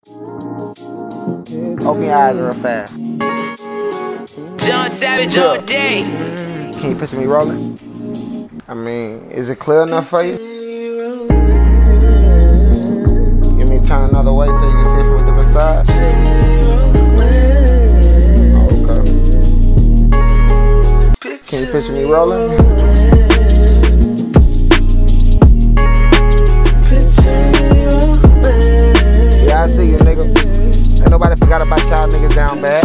Open your eyes real fast. John Savage all day. Can you picture me rolling? I mean, is it clear enough for you? Give me turn another way so you can see it from a different side. Okay. Can you picture me rolling? Yeah, I see you, nigga. Ain't nobody forgot about y'all niggas down bad.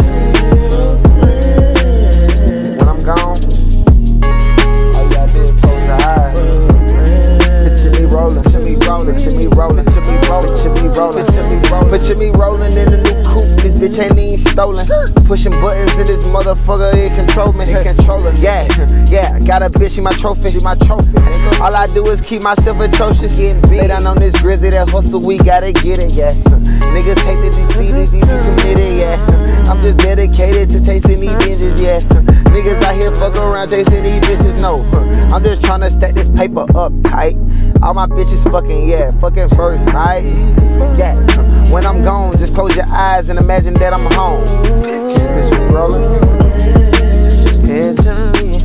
When I'm gone, all you gotta do is close your eyes. Picture me rolling, picture me rolling, picture me rolling, picture me rolling, picture me rolling, picture me rolling, picture me rolling in the new coupe. This bitch ain't even stolen. Pushing buttons in this motherfucker, it control me, it controller. Yeah, yeah, got a bitch, she my trophy, she my trophy. All I do is keep myself atrocious. Stay down on this grizzly, that hustle, we gotta get it, yeah. Niggas hate to deceive it, these committed, yeah. I'm just dedicated to chasing these binges, yeah. Niggas out here fuck around chasing these bitches, no. I'm just trying to stack this paper up tight. All my bitches fucking, yeah, fucking first night. Yeah, when I'm gone, just close your eyes and imagine that I'm home. Bitch, you rolling? Picture me.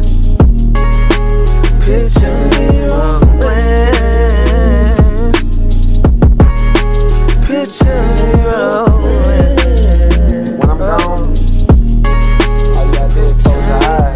Picture me rolling. Picture me rolling. When I'm gone, all you gotta do is close your eyes.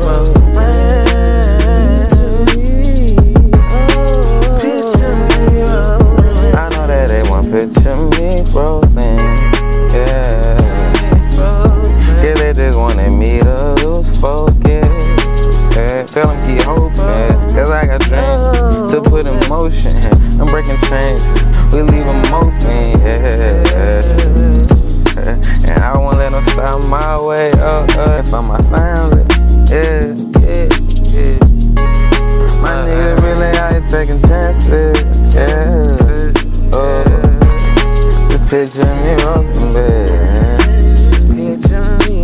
Picture me rolling, yeah. Yeah, they just wanted me to lose focus. Yeah, tell them keep hoping, cause I got dreams to put in motion. I'm breaking chains, we leave emotion, yeah. And I won't let them stop my way up, for my family, yeah, yeah, yeah. My niggas really out here taking chances, yeah. Picture me rolling, baby. Picture me.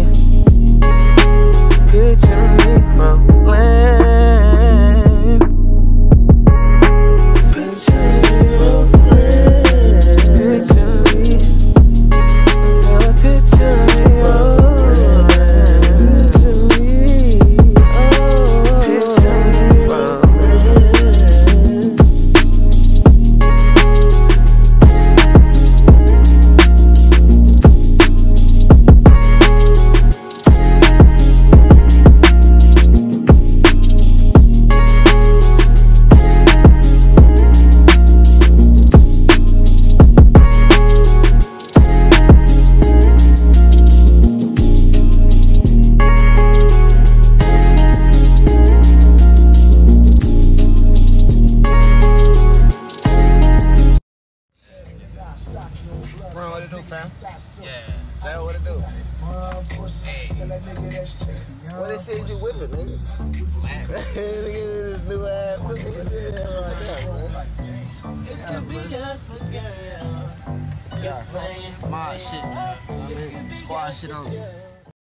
Picture me rolling. Picture me rolling. Picture me. Picture me rolling. Picture me. Picture me rolling. What it do, fam? Yeah. Say what it do. Hey. What it says you with it, nigga? Look at this new ass. Look at this right there, man. It's to be us for girl. Yeah. My shit, man. I mean, squad shit on.